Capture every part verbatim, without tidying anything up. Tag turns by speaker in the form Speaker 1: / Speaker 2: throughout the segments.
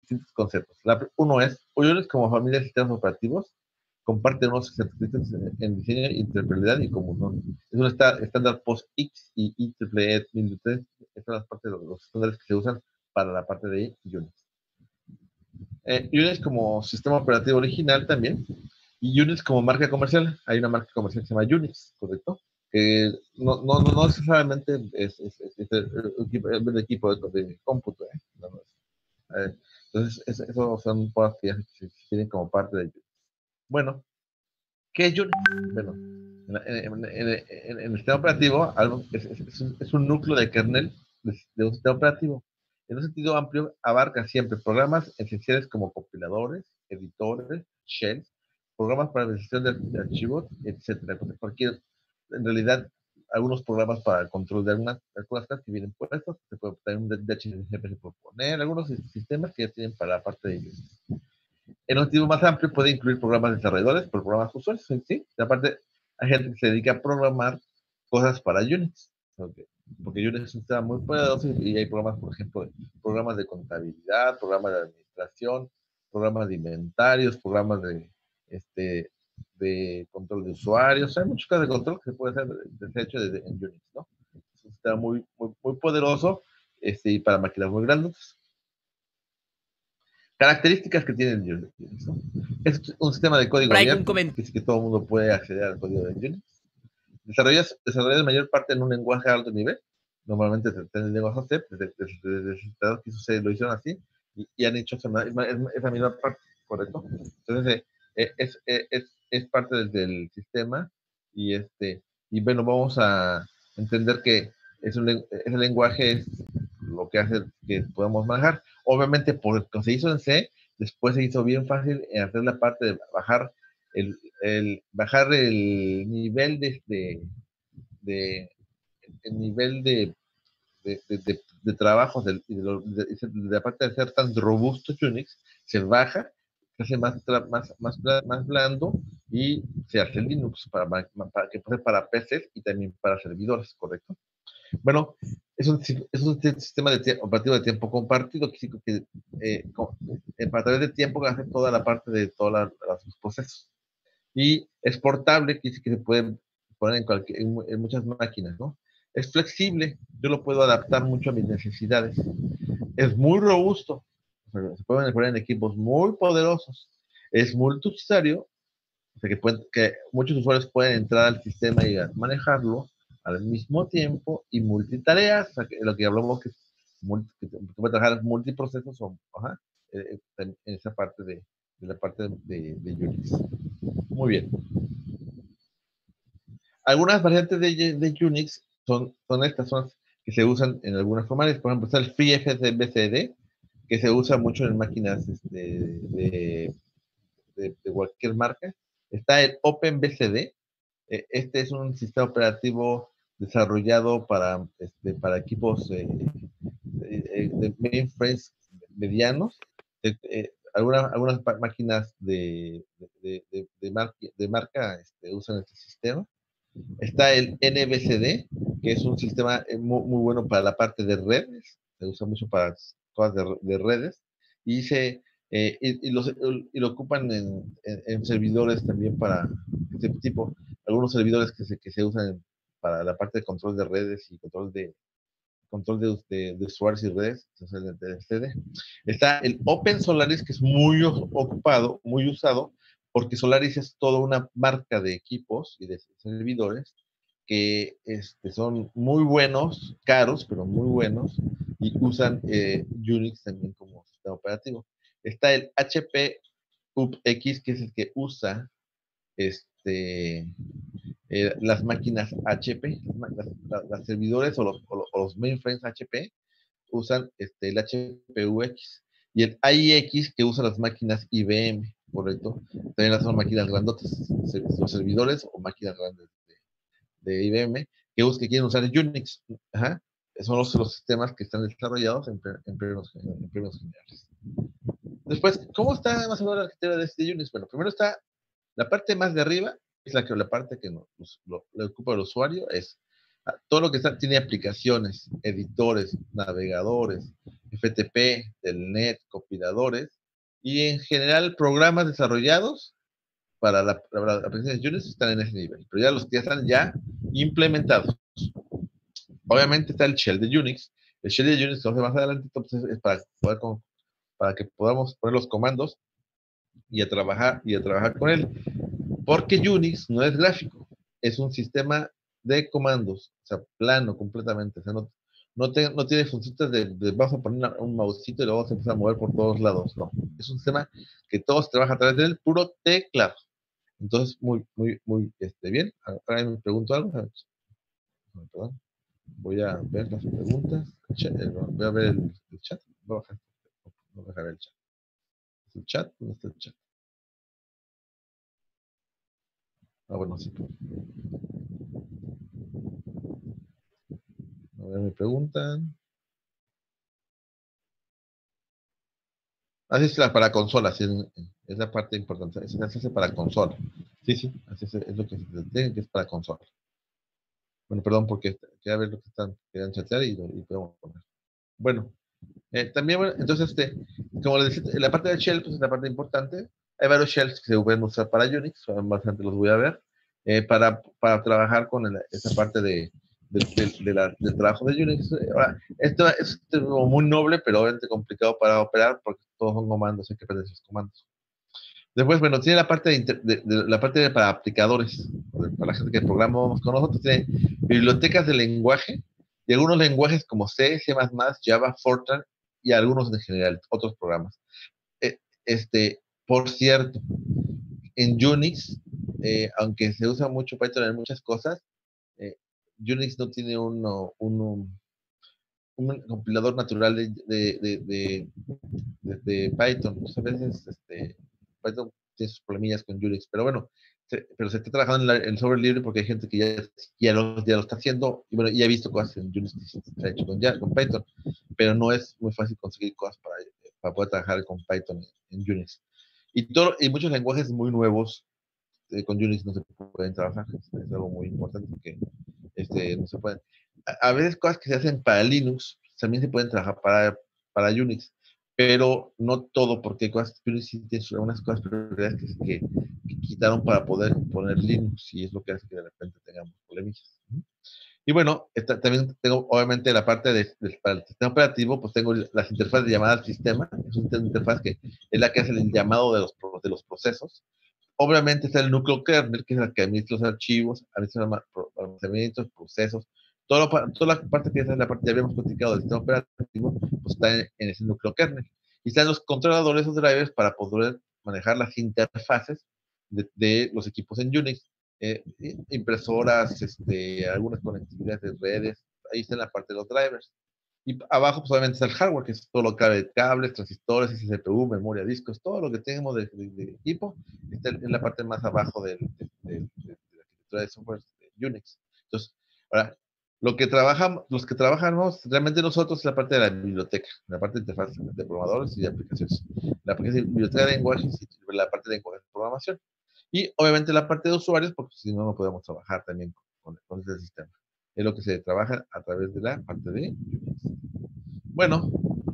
Speaker 1: distintos conceptos. La, uno es, Unix como familia de sistemas operativos comparte unos características en diseño, interoperabilidad y común, ¿no? Es un estándar POSIX y I triple E mil tres. Estas son las partes de los estándares que se usan para la parte de Unix. Eh, Unix como sistema operativo original también, y Unix como marca comercial. Hay una marca comercial que se llama Unix, ¿correcto? Que no, no, no, no necesariamente es, es, es, es el, equipo, el equipo de, de cómputo, ¿eh? No, no es. Eh, entonces, es, eso son cosas que ya se, se tienen como parte de Unix. Bueno, ¿qué es Unix? Bueno, en, en, en, en, en el sistema operativo algo, es, es, es, un, es un núcleo de kernel de, de un sistema operativo. En un sentido amplio, abarca siempre programas esenciales como compiladores, editores, shells, programas para administración de, de archivos, etcétera. Cualquier, en realidad, algunos programas para el control de algunas, algunas cosas que vienen puestos, se puede tener un D H C P, se puede poner algunos sistemas que ya tienen para la parte de ellos. En un sentido más amplio puede incluir programas desarrolladores, pero programas usuarios, ¿sí? Y aparte, hay gente que se dedica a programar cosas para Unix, okay. Porque Unix es un sistema muy poderoso y hay programas, por ejemplo, programas de contabilidad, programas de administración, programas de inventarios, programas de, este, de control de usuarios. Hay muchas cosas de control que se puede hacer desde hecho desde, en Unix, ¿no? Es un sistema muy, muy, muy poderoso este, y para máquinas muy grandes. Características que tiene el Unix, ¿no? Es un sistema de código abierto, que dice que todo el mundo puede acceder al código de Unix. Desarrollas, desarrollas mayor parte en un lenguaje de alto nivel. Normalmente se tiene el lenguaje C, desde el que sucede, lo hicieron así, y, y han hecho esa, esa misma parte, ¿correcto? Entonces, eh, es, es, es parte del, del sistema, y, este, y bueno, vamos a entender que es un, ese lenguaje es lo que hace que podamos manejar. Obviamente, porque se hizo en C, después se hizo bien fácil en hacer la parte de bajar el, el bajar el nivel de, de, de el nivel de, de, de, de, de trabajo de, de, de, de, aparte de ser tan robusto Unix, se baja, se hace más, más, más, más blando y se hace Linux para, para que puede para P Cs y también para servidores, ¿correcto? Bueno, es un, es un sistema de operativo de tiempo compartido que, que eh, a través de tiempo hace toda la parte de todos los procesos. Y es portable, que se puede poner en, cualquier, en, en muchas máquinas, ¿no? Es flexible, yo lo puedo adaptar mucho a mis necesidades. Es muy robusto, se pueden poner en equipos muy poderosos. Es multiusuario, o sea que, pueden, que muchos usuarios pueden entrar al sistema y manejarlo al mismo tiempo, y multitareas, o sea que lo que hablamos que es multi, que puede trabajar multiprocesos o, ajá, en esa parte de, de la parte de, de, de Unix. Muy bien. Algunas variantes de, de Unix son, son estas, son que se usan en algunas formales. Por ejemplo, está el FreeBSD, que se usa mucho en máquinas este, de, de, de cualquier marca. Está el OpenBSD. Este es un sistema operativo desarrollado para, este, para equipos eh, de, de mainframes medianos. Eh, eh, algunas, algunas máquinas de, de, de, de, marca, de marca este, usan este sistema. Está el N B C D, que es un sistema muy, muy bueno para la parte de redes, se usa mucho para cosas de, de redes, y, se, eh, y, y, los, y lo ocupan en, en, en, servidores también para este tipo, algunos servidores que se, que se usan para la parte de control de redes y control de control de, de, de usuarios y redes, entonces el D C D. Está el Open Solaris, que es muy ocupado, muy usado, porque Solaris es toda una marca de equipos y de servidores que este, son muy buenos, caros, pero muy buenos, y usan eh, Unix también como sistema operativo. Está el H P U P X, que es el que usa este, eh, las máquinas H P, las, las, las servidores o los, o los, mainframes H P usan este, el H P U X, y el A I X, que usa las máquinas I B M, ¿correcto? También son máquinas grandotas, los servidores o máquinas grandes de, de I B M, que, us, que quieren usar Unix. Ajá. Son los, los sistemas que están desarrollados en, en, términos, en términos generales. Después, ¿cómo está más o menos la arquitectura de este Unix? Bueno, primero está la parte más de arriba, es la, que, la parte que nos, lo, lo ocupa el usuario, es Todo lo que está, tiene aplicaciones, editores, navegadores, F T P, Telnet, compiladores, y en general programas desarrollados para la, para la aplicación de Unix están en ese nivel, pero ya los que ya están ya implementados. Obviamente está el shell de Unix. El shell de Unix, entonces más adelante, entonces, es para, poder con, para que podamos poner los comandos y a trabajar y a trabajar con él. Porque Unix no es gráfico, es un sistema de comandos, o sea, plano completamente. O sea, no, no, te, no tiene funciones de, de, vamos a poner una, un mousecito y lo vamos a empezar a mover por todos lados. No, es un sistema que todos trabajan a través del puro teclado. Entonces, muy, muy, muy este, bien. Ahora me pregunto algo. Perdón. Voy a ver las preguntas. Voy a ver el, el chat. Voy a bajar, voy a bajar el chat. ¿El chat? ¿Dónde está el chat? Ah, bueno, sí. A ver, me preguntan. Así es la para consola, sí, es la parte importante. Eso se hace para consola. Sí, sí, así es, es lo que se tiene, que es para consola. Bueno, perdón, porque quería ver lo que están, querían chatear y, y podemos poner. Bueno, eh, también, bueno, entonces, este, como les decía, la parte del shell, pues es la parte importante. Hay varios shells que se pueden usar para Unix, bastante los voy a ver, eh, para, para trabajar con el, esa parte de, de, de, de la, del trabajo de Unix. Ahora, esto es muy noble, pero obviamente complicado para operar porque todos son comandos, hay que aprender esos comandos. Después, bueno, tiene la parte de, de, de la parte de, para aplicadores, para la gente que programamos con nosotros, tiene bibliotecas de lenguaje y algunos lenguajes como C, C++, Java, Fortran y algunos en general, otros programas. Eh, este, por cierto, en Unix, eh, aunque se usa mucho Python en muchas cosas, eh, Unix no tiene uno, uno, un compilador natural de, de, de, de, de Python. Muchas veces este, Python tiene sus problemillas con Unix, pero bueno, se, pero se está trabajando en, la, en software libre porque hay gente que ya, ya, lo, ya lo está haciendo y bueno, ya he visto cosas en Unix que se está hecho con, ya, con Python, pero no es muy fácil conseguir cosas para, para poder trabajar con Python en, en Unix. Y, todo, y muchos lenguajes muy nuevos eh, con Unix no se pueden trabajar, es, es algo muy importante porque este, no se pueden. A, a, veces cosas que se hacen para Linux también se pueden trabajar para, para Unix, pero no todo, porque hay cosas que Unix sí tiene algunas cosas que, que, que quitaron para poder poner Linux y es lo que hace que de repente tengamos problemas. Y bueno, esta, también tengo obviamente la parte de, de, para el sistema operativo, pues tengo las interfaces de llamada al sistema, es una interfaz que es la que hace el llamado de los, de los procesos. Obviamente está el núcleo kernel, que es el que administra los archivos, administra los almacenamientos, procesos, todo lo, toda la parte que es la parte que ya habíamos platicado del sistema operativo, pues está en, en ese núcleo kernel. Y están los controladores, los drivers, para poder manejar las interfaces de, de los equipos en Unix. Eh, impresoras, este, algunas conectividades de redes, ahí está en la parte de los drivers. Y abajo, pues obviamente está el hardware, que es todo lo que cabe, cables, transistores, C P U, memoria, discos, todo lo que tenemos de, de, de equipo está en la parte más abajo del, de, de, de, de la arquitectura de software de Unix. Entonces, ahora, lo que trabajamos, los que trabajamos realmente nosotros es la parte de la biblioteca, la parte de interfaz de programadores y de aplicaciones. La parte de biblioteca de lenguajes y la parte de lenguajes de programación. Y obviamente la parte de usuarios, porque si no, no podemos trabajar también con, con ese sistema. Es lo que se trabaja a través de la parte de Unix. Bueno,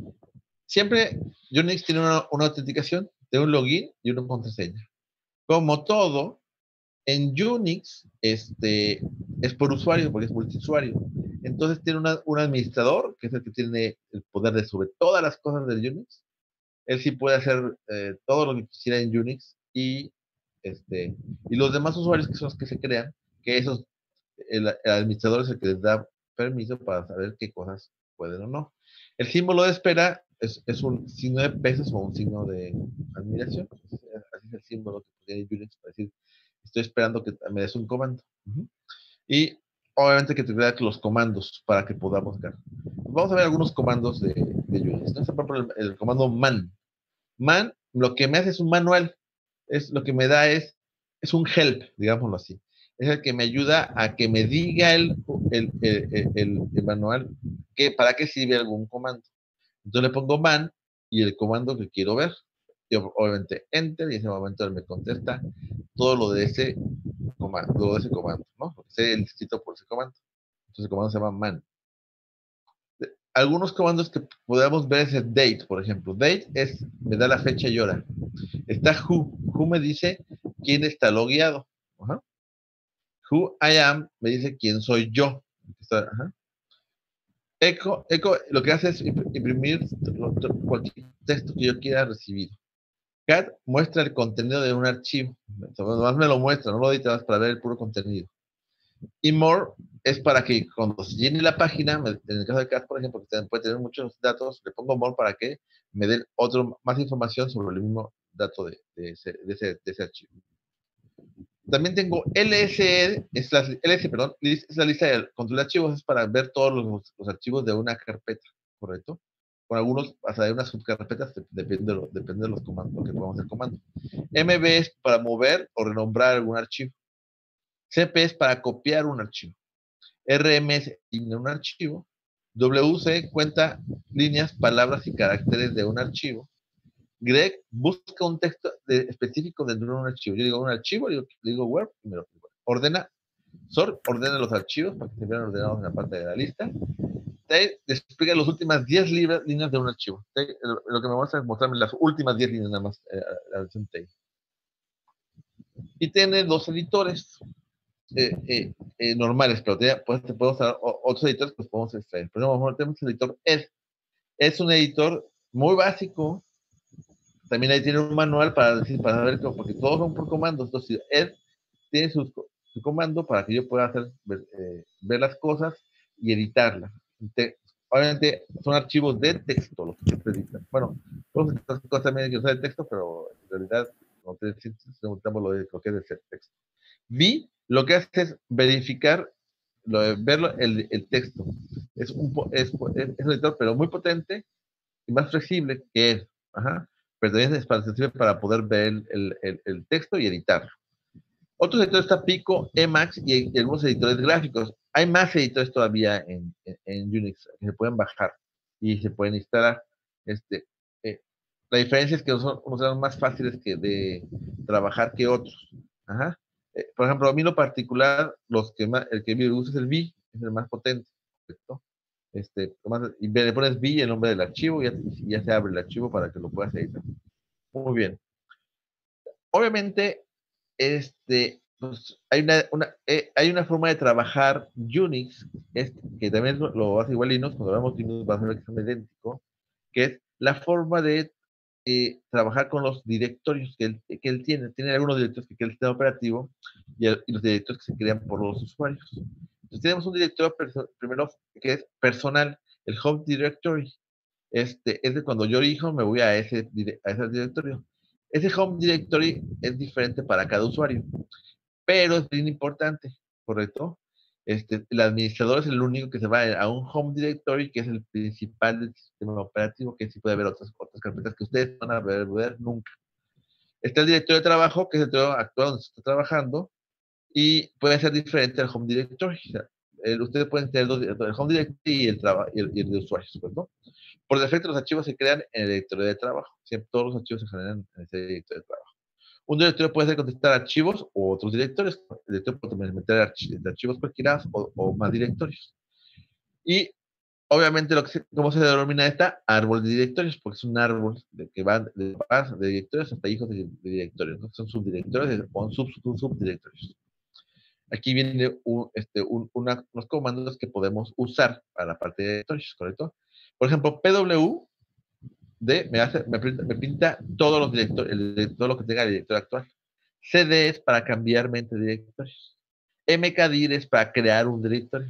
Speaker 1: siempre Unix tiene una, una autenticación de un login y una contraseña. Como todo, en Unix este, es por usuario, porque es multiusuario. Entonces tiene una, un administrador, que es el que tiene el poder de sobre todas las cosas del Unix. Él sí puede hacer eh, todo lo que quisiera en Unix y, este, y los demás usuarios que son los que se crean, que esos, el, el administrador es el que les da permiso para saber qué cosas pueden o no. El símbolo de espera es, es un signo de pesos o un signo de admiración. Así es el símbolo que tiene Unix para decir, estoy esperando que me des un comando. Uh-huh. Y obviamente que te da los comandos para que podamos ver. Vamos a ver algunos comandos de, de Unix. ¿No? Por ejemplo, el, el comando man. Man, lo que me hace es un manual. Es, lo que me da es, es un help, digámoslo así. Es el que me ayuda a que me diga el, el, el, el, el manual que, para qué sirve algún comando. Entonces le pongo man y el comando que quiero ver. Yo obviamente enter y en ese momento él me contesta todo lo de ese comando, lo de ese comando, ¿no? Lo que sea el escrito por ese comando. Entonces el comando se llama man. Algunos comandos que podemos ver es el date, por ejemplo. Date es, me da la fecha y hora. Está who. Who me dice quién está logueado. Ajá. Who I am me dice quién soy yo. Está, ajá. Echo, echo lo que hace es imprimir cualquier texto que yo quiera recibir. Cat muestra el contenido de un archivo. Nomás me lo muestra, no lo editas para ver el puro contenido. Y more es para que cuando se llene la página, en el caso de Cat, por ejemplo, que puede tener muchos datos, le pongo more para que me den otro, más información sobre el mismo dato de, de, ese, de, ese, de ese archivo. También tengo L S E, es la, L S, perdón, es la lista de control de archivos, es para ver todos los, los archivos de una carpeta, ¿correcto? Con algunos, hasta de unas subcarpetas, depende de, lo, depende de los comandos, lo que podamos hacer comando. M B es para mover o renombrar algún archivo. C P es para copiar un archivo. R M es eliminar un archivo. W C cuenta líneas, palabras y caracteres de un archivo. Greg busca un texto de, específico dentro de un archivo. Yo digo un archivo, digo, digo where, y me lo ordena. Sort ordena los archivos para que se vean ordenados en la parte de la lista. Tail despliega las últimas diez líneas de un archivo. Tail, lo que me muestra es mostrarme las últimas diez líneas nada más. Eh, la versión Tail. Y tiene dos editores eh, eh, eh, normales, pero te, pues, te puedo usar otros editores que pues, podemos extraer. Pero no, tenemos el editor Ed. Es un editor muy básico. También ahí tiene un manual para decir, para ver, porque todos son por comandos. Entonces, Ed tiene su, su comando para que yo pueda hacer, ver, eh, ver las cosas y editarlas. Te, obviamente son archivos de texto los que se editan. Bueno, todas estas cosas también hay que usar de texto, pero en realidad no te preguntamos lo, de, lo que es de texto. V lo que hace es verificar, lo de verlo, el, el texto. Es un, es, es, es un editor, pero muy potente y más flexible que es. Ajá. Pero también es para, para poder ver el, el, el, el texto y editarlo. Otros editores está Pico, Emacs y, y algunos editores gráficos. Hay más editores todavía en, en, en Unix que se pueden bajar y se pueden instalar. Este, eh, la diferencia es que son, unos son más fáciles que de trabajar que otros. Ajá. Eh, por ejemplo, a mí en lo particular, los que más, el que me gusta es el V, es el más potente. ¿Correcto? Este, y le pones V, el nombre del archivo, y ya, y ya se abre el archivo para que lo puedas editar. Muy bien. Obviamente, este, pues, hay, una, una eh, hay una forma de trabajar Unix, este, que también lo, lo hace igual Linux, cuando hablamos de Linux va a ser un examen idéntico, que es la forma de eh, trabajar con los directorios que él, que él tiene. Tiene algunos directorios que crea el sistema operativo y, el, y los directorios que se crean por los usuarios. Entonces tenemos un directorio primero que es personal, el Home Directory. Este, es de cuando yo elijo, me voy a ese, a ese directorio. Ese Home Directory es diferente para cada usuario, pero es bien importante, ¿correcto? Este, el administrador es el único que se va a un Home Directory, que es el principal del sistema operativo, que sí puede haber otras, otras carpetas que ustedes van a ver, ver nunca. Está el directorio de trabajo, que es el directorio actual donde se está trabajando, y puede ser diferente al Home Directory. O sea, el, ustedes pueden tener dos, el Home Directory y el, y el, y el de usuarios, ¿correcto? Por defecto, los archivos se crean en el directorio de trabajo. Siempre todos los archivos se generan en ese directorio de trabajo. Un directorio puede ser contestar archivos o otros directorios. El directorio puede también meter arch archivos cualquiera o, o, más directorios. Y obviamente, lo que se, ¿cómo se denomina esta? Árbol de directorios, porque es un árbol de que va de, de directorios hasta hijos de, de directorios. ¿No? Son subdirectorios o sub, sub, subdirectorios. Aquí viene un, este, un, una, unos comandos que podemos usar para la parte de directorios, ¿correcto? Por ejemplo, P W D me, hace, me, pinta, me pinta todos los directorios, todo lo que tenga el directorio actual. C D es para cambiar entre directorios. Mkdir es para crear un directorio.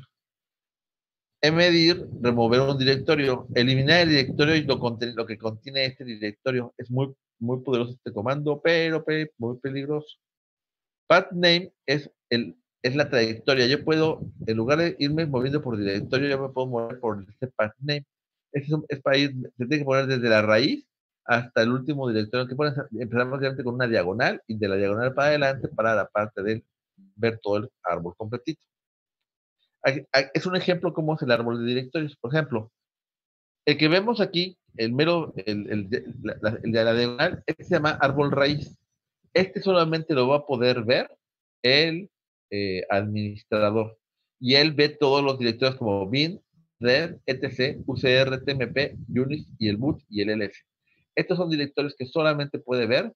Speaker 1: Mdir, remover un directorio. Eliminar el directorio y lo, lo que contiene este directorio. Es muy, muy poderoso este comando, pero muy peligroso. Pathname es, el, es la trayectoria. Yo puedo, en lugar de irme moviendo por directorio, yo me puedo mover por este pathname. Este es, es para ir, se tiene que poner desde la raíz hasta el último directorio que pones. Empezamos con una diagonal y de la diagonal para adelante para la parte de ver todo el árbol completito. Es un ejemplo cómo es el árbol de directorios. Por ejemplo, el que vemos aquí, el mero, el, el, el, la, el de la diagonal, este se llama árbol raíz. Este solamente lo va a poder ver el eh, administrador. y él ve todos los directorios como bin, red, etc, ucr, tmp, unix y el boot y el ls. Estos son directorios que solamente puede ver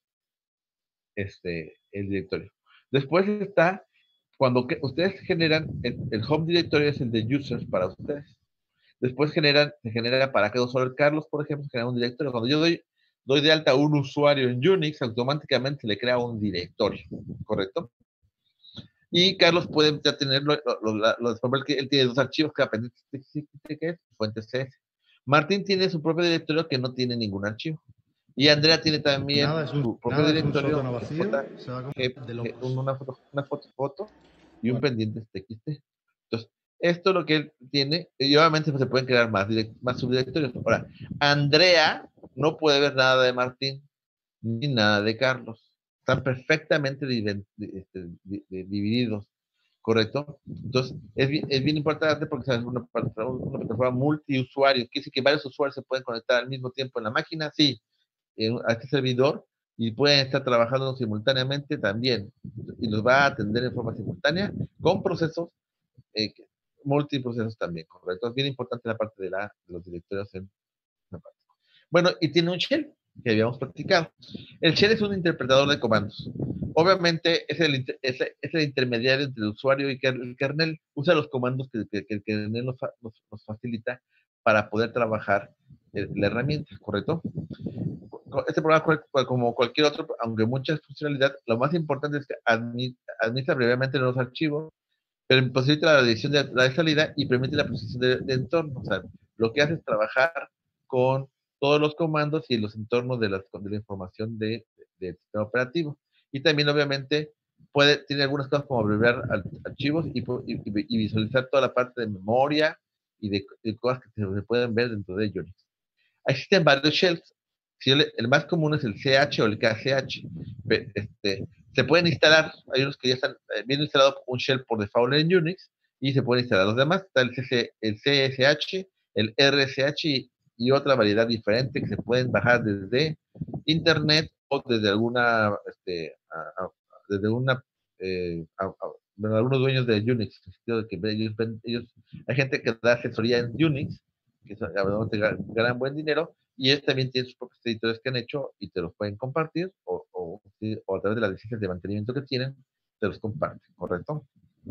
Speaker 1: este, el directorio. Después está, cuando que, ustedes generan, el, el home directory es el de users para ustedes. Después generan, se genera para cada usuario. Carlos, por ejemplo, genera un directorio. Cuando yo doy, doy de alta a un usuario en Unix, automáticamente le crea un directorio, ¿correcto? Y Carlos puede ya tener, lo, lo, lo, lo, él tiene dos archivos, cada pendiente que es fuente C S. Martín tiene su propio directorio que no tiene ningún archivo. Y Andrea tiene también
Speaker 2: nada, es un,
Speaker 1: su propio
Speaker 2: nada,
Speaker 1: directorio,
Speaker 2: es un vacío,
Speaker 1: J,
Speaker 2: se va a
Speaker 1: G,
Speaker 2: de
Speaker 1: G,
Speaker 2: locos.
Speaker 1: una, foto, una foto, foto y
Speaker 2: bueno.
Speaker 1: un pendiente T X T. Entonces, esto es lo que él tiene, y obviamente pues, se pueden crear más, direct, más subdirectorios. Ahora, Andrea no puede ver nada de Martín, ni nada de Carlos. Están perfectamente divididos, ¿correcto? Entonces, es bien, es bien importante porque ¿sabes? Una, una plataforma multiusuario, quiere decir que varios usuarios se pueden conectar al mismo tiempo en la máquina, sí, a este servidor, y pueden estar trabajando simultáneamente también, y los va a atender en forma simultánea con procesos, eh, multiprocesos también, ¿correcto? Es bien importante la parte de, la, de los directorios en la parte. Bueno, y tiene un shell que habíamos practicado. El shell es un interpretador de comandos. Obviamente es el, es, es el intermediario entre el usuario y el kernel. Usa los comandos que, que, que el kernel nos, nos, nos, facilita para poder trabajar la herramienta, ¿correcto? Este programa, como cualquier otro, aunque muchas funcionalidades, lo más importante es que administra brevemente los archivos, pero posibilita la edición de la de salida y permite la procesión de, de entorno. O sea, lo que hace es trabajar con todos los comandos y los entornos de, las, de la información del de, de sistema operativo. Y también, obviamente, puede, tiene algunas cosas como abreviar archivos y, y, y visualizar toda la parte de memoria y de, de cosas que se, se pueden ver dentro de Unix. Existen varios shells. El más común es el C H o el K C H. Este, se pueden instalar, hay unos que ya están eh, bien instalados un shell por default en Unix y se pueden instalar los demás. Está el, C C, el C S H, el R S H y, y otra variedad diferente que se pueden bajar desde internet o desde alguna, este, a, a, desde una, eh, a, a, bueno, algunos dueños de Unix, de que ellos, ellos, hay gente que da asesoría en Unix, que son, ganan buen dinero, y ellos también tienen sus propios editores que han hecho y te los pueden compartir, o, o, o a través de las licencias de mantenimiento que tienen, te los comparten, ¿correcto?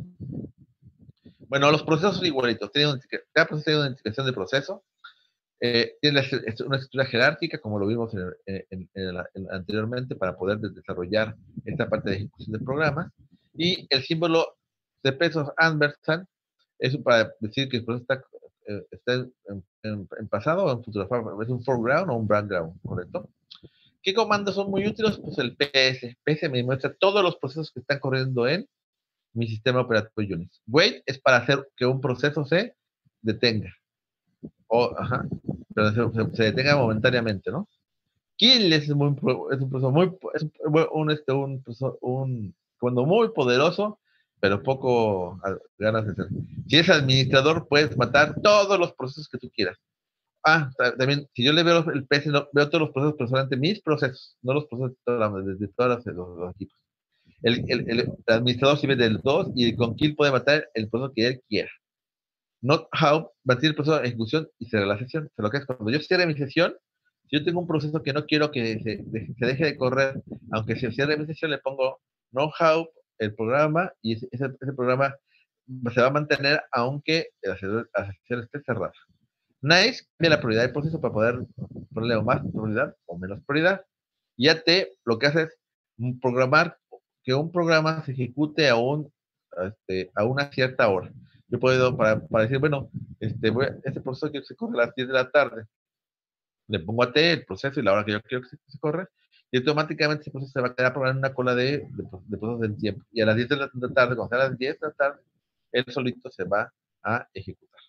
Speaker 1: Bueno, los procesos son igualitos. Tienen, cada proceso tiene una identificación de proceso. Eh, tiene una estructura jerárquica, como lo vimos en, en, en, en, en, anteriormente, para poder desarrollar esta parte de ejecución del programa. Y el símbolo de pesos ampersand es para decir que el proceso está, eh, está en, en, en, pasado o en futuro. Es un foreground o un background, ¿correcto? ¿Qué comandos son muy útiles? Pues el P S. P S me muestra todos los procesos que están corriendo en mi sistema operativo Unix. Wait es para hacer que un proceso se detenga. O, ajá, pero se, se detenga momentáneamente, ¿no? Kill es, muy, es un proceso muy, es un, este, un, un, cuando muy poderoso, pero poco ganas de hacer. Si es administrador, puedes matar todos los procesos que tú quieras. Ah, también, si yo le veo el P C, no, veo todos los procesos, pero solamente mis procesos, no los procesos de, de todos los, los equipos. El, el, el, administrador sirve del dos y con kill puede matar el proceso que él quiera. Not how, batir el proceso de ejecución y cerrar la sesión. O lo que es cuando yo cierre mi sesión, si yo tengo un proceso que no quiero que se, de, se deje de correr, aunque se cierre mi sesión, le pongo no how el programa y ese, ese, ese programa se va a mantener aunque la sesión esté cerrada. Nice cambia la prioridad del proceso para poder ponerle más prioridad o menos prioridad. Y A T lo que hace es programar que un programa se ejecute a, un, este, a una cierta hora. Yo puedo, para, para decir, bueno, este, voy, este proceso quiero que se corre a las diez de la tarde. Le pongo A T el proceso y la hora que yo quiero que se, se corre, y automáticamente ese proceso se va a quedar programado en una cola de, de, de procesos del tiempo. Y a las diez de la tarde, cuando sea a las diez de la tarde, él solito se va a ejecutar.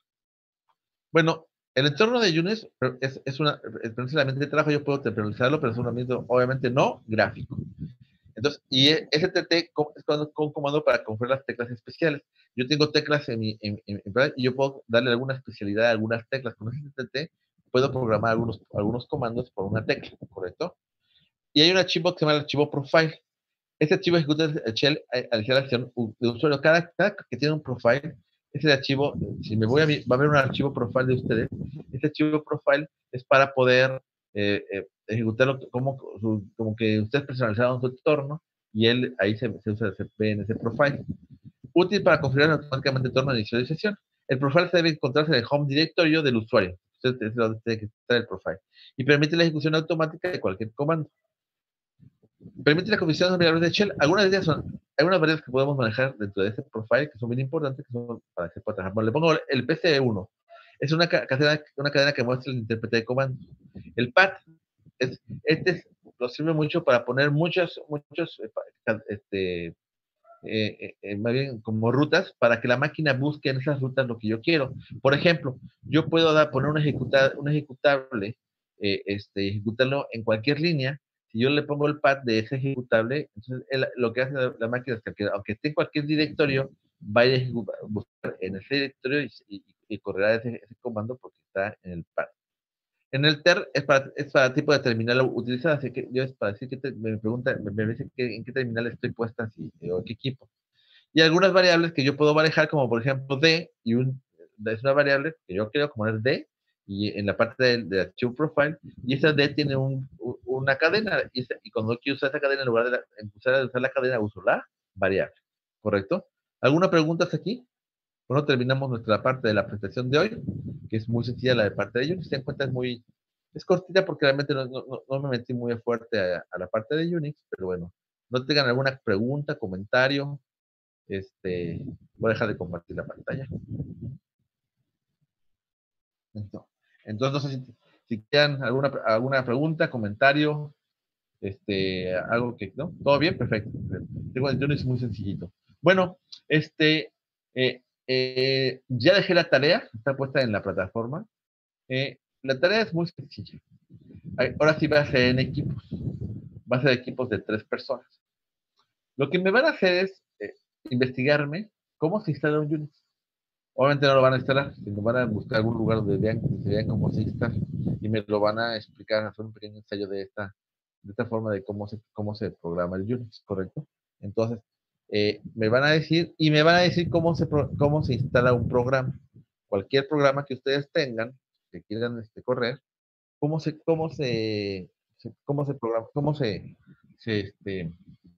Speaker 1: Bueno, el entorno de Unix es, es una, es precisamente de trabajo, yo puedo temporalizarlo, pero es un ambiente obviamente no gráfico. Entonces, y S T T es un comando para configurar las teclas especiales. Yo tengo teclas en mi, en, en, en, y yo puedo darle alguna especialidad a algunas teclas. Con S T T puedo programar algunos, algunos comandos por una tecla, ¿correcto? Y hay un archivo que se llama el archivo profile. Este archivo ejecuta el shell al la acción de usuario. Cada, cada que tiene un profile Ese archivo, si me voy a mi, va a haber un archivo profile de ustedes. Este archivo profile es para poder eh, eh, ejecutarlo como, como que ustedes personalizaron su entorno y él ahí se, se usa se ve en ese profile. Útil para configurar automáticamente el entorno de inicialización. El profile se debe encontrarse en el home directorio del usuario. Usted es donde tiene que estar el profile. Y permite la ejecución automática de cualquier comando. Permite la configuración de variables de shell. Algunas de ellas son, hay unas variables que podemos manejar dentro de este profile que son bien importantes, que son para que se pueda trabajar. Bueno, le pongo el P C uno. Es una cadena, una cadena que muestra el intérprete de comandos. El path, es, este es, nos sirve mucho para poner muchos, muchos, este, eh, eh, más bien como rutas para que la máquina busque en esas rutas lo que yo quiero. Por ejemplo, yo puedo dar, poner un, ejecuta, un ejecutable, eh, este, ejecutarlo en cualquier línea. Si yo le pongo el path de ese ejecutable, entonces él, lo que hace la, la, máquina es que, aunque esté en cualquier directorio, va a ir a buscar en ese directorio y, y, y correrá ese, ese, comando porque está en el path. En el ter es para, es para tipo de terminal utilizada, así que yo es para decir que te, me pregunta, me, me dice que, en qué terminal estoy puesta así, o en qué equipo. Y algunas variables que yo puedo manejar, como por ejemplo D, y un, es una variable que yo quiero como es D, y en la parte del de archivo profile, y esa D tiene un, una cadena, y, esa, y cuando quiero usar esa cadena, en lugar de la, en usar, usar la cadena, uso la variable, ¿correcto? ¿Alguna pregunta hasta aquí? Bueno, terminamos nuestra parte de la presentación de hoy, que es muy sencilla la de parte de Unix. Si se dan cuenta, es muy, es cortita porque realmente no, no, no me metí muy fuerte a, a, la parte de Unix, pero bueno, no tengan alguna pregunta, comentario, este, voy a dejar de compartir la pantalla. Entonces, no sé si, si quieran alguna, alguna pregunta, comentario, este, algo que, ¿no? ¿Todo bien? Perfecto. Tengo el Unix muy sencillito. Bueno, este, eh, eh, ya dejé la tarea, está puesta en la plataforma. Eh, la tarea es muy sencilla. Ahora sí va a ser en equipos. Va a ser equipos de tres personas. Lo que me van a hacer es eh, investigarme cómo se instala un Unix. Obviamente no lo van a instalar, sino van a buscar algún lugar donde vean, donde vean cómo se instala y me lo van a explicar, hacer un pequeño ensayo de esta, de esta forma de cómo se, cómo se programa el Unix, ¿correcto? Entonces, eh, me van a decir, y me van a decir cómo se, cómo se instala un programa. Cualquier programa que ustedes tengan, que quieran este, correr, cómo se, cómo se, se cómo se programa, cómo se, se, este,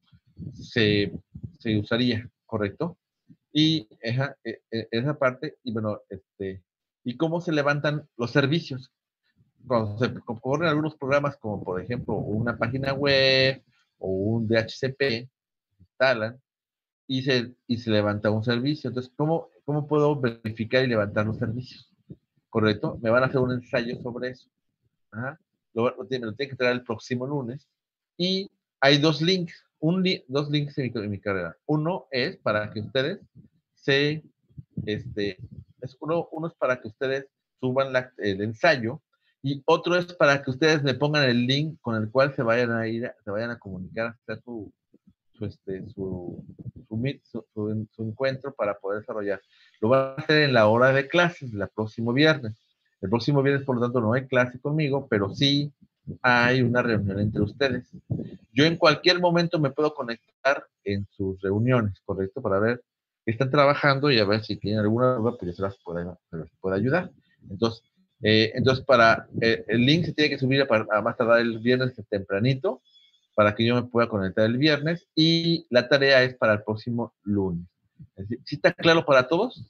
Speaker 1: se, se usaría, ¿correcto? Y esa, esa parte, y bueno, este, y cómo se levantan los servicios. Cuando se corren algunos programas, como por ejemplo una página web o un D H C P, se instalan y se, y se levanta un servicio. Entonces, ¿cómo, ¿cómo puedo verificar y levantar los servicios? ¿Correcto? Me van a hacer un ensayo sobre eso. Ajá. Lo, lo, me lo tiene que traer el próximo lunes. Y hay dos links, un li dos links en mi, en mi carrera. Uno es para que ustedes se, este, es uno, uno es para que ustedes suban la, el ensayo y otro es para que ustedes me pongan el link con el cual se vayan a ir, se vayan a comunicar hasta su, su, este, su, su, meet, su, su, su encuentro para poder desarrollar. Lo van a hacer en la hora de clases, el próximo viernes. El próximo viernes, por lo tanto, no hay clase conmigo, pero sí hay una reunión entre ustedes. Yo en cualquier momento me puedo conectar en sus reuniones, ¿correcto? Para ver que están trabajando y a ver si tienen alguna duda, pues yo se las pueda, se las pueda ayudar. Entonces, eh, entonces para eh, el link se tiene que subir para, a más tardar el viernes tempranito para que yo me pueda conectar el viernes y la tarea es para el próximo lunes. ¿Sí está claro para todos?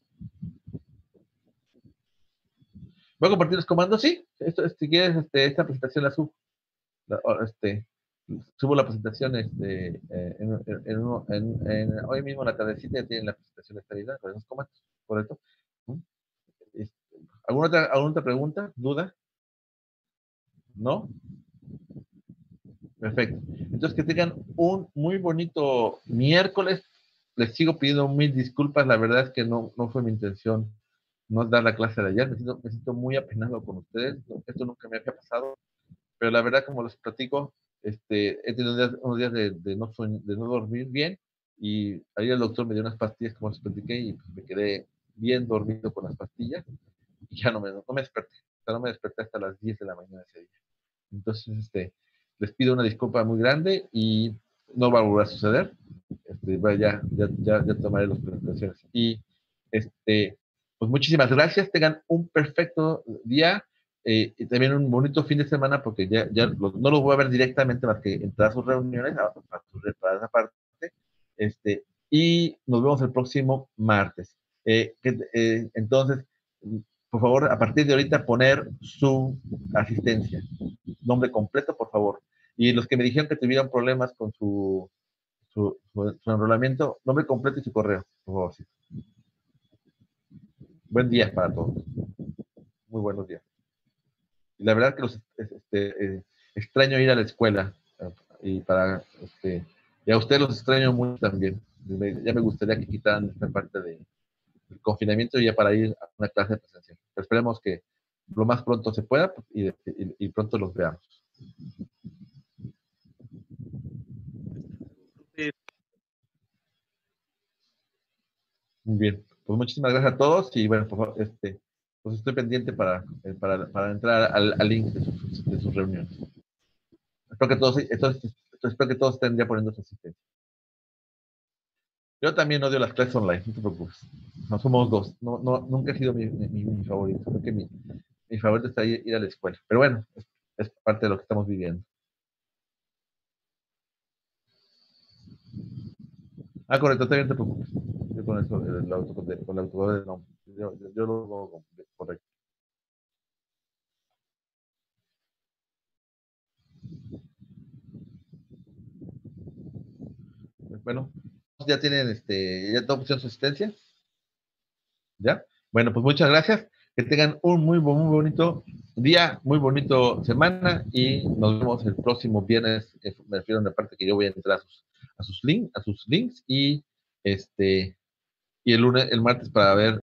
Speaker 1: ¿Voy a compartir los comandos? Sí. Esto, si quieres, este, esta presentación la subo. La, este, subo la presentación este, eh, en, en, en, en, hoy mismo en la tardecita ya tienen la presentación esta con esos comandos, ¿correcto? Este, ¿alguna, otra, ¿Alguna otra pregunta? ¿Duda? ¿No? Perfecto. Entonces, que tengan un muy bonito miércoles. Les sigo pidiendo mil disculpas. La verdad es que no, no fue mi intención no dar la clase de ayer. Me siento, me siento muy apenado con ustedes. Esto nunca me había pasado. Pero la verdad, como les platico, este, he tenido días, unos días de, de, no de no dormir bien. Y ayer el doctor me dio unas pastillas, como les platiqué, y pues me quedé bien dormido con las pastillas. Y ya no me, no me desperté. O sea, no me desperté hasta las diez de la mañana ese día. Entonces, este, les pido una disculpa muy grande y no va a volver a suceder. Este, ya, ya, ya, ya tomaré las precauciones. Y este, pues muchísimas gracias, tengan un perfecto día eh, y también un bonito fin de semana porque ya, ya los, no los voy a ver directamente más que entrar a sus reuniones, a, a sus, para esa parte, este, y nos vemos el próximo martes. Eh, que, eh, entonces, por favor, a partir de ahorita poner su asistencia, nombre completo, por favor. Y los que me dijeron que tuvieran problemas con su, su, su, su enrolamiento, nombre completo y su correo, por favor. Sí. Buen día para todos. Muy buenos días. Y la verdad que los este, eh, extraño ir a la escuela eh, y para este, y a ustedes los extraño mucho también. Ya me gustaría que quitaran esta parte de, del confinamiento ya para ir a una clase de presencial. Pero esperemos que lo más pronto se pueda y, y, y pronto los veamos. Muy bien, pues muchísimas gracias a todos y bueno, pues, este, pues estoy pendiente para, eh, para, para entrar al, al link de sus, de sus reuniones. Espero que todos, entonces, espero que todos estén ya poniendo su asistencia. Yo también odio las clases online, no te preocupes. No somos dos. No, no, nunca ha sido mi, mi, mi favorito. Creo que mi, mi favorito está ir, ir a la escuela. Pero bueno, es, es, parte de lo que estamos viviendo. Ah, correcto, también te preocupes. Yo con eso, el auto, con el autocorrector, no. Yo, yo, yo lo hago correcto. Bueno, ya tienen, este, ya todos pusieron su asistencia. ¿Ya? Bueno, pues muchas gracias. Que tengan un muy, muy bonito día, muy bonito semana y nos vemos el próximo viernes. Eh, me refiero a una parte que yo voy a entrar a sus, a sus links, a sus links y este y el lunes, el martes para ver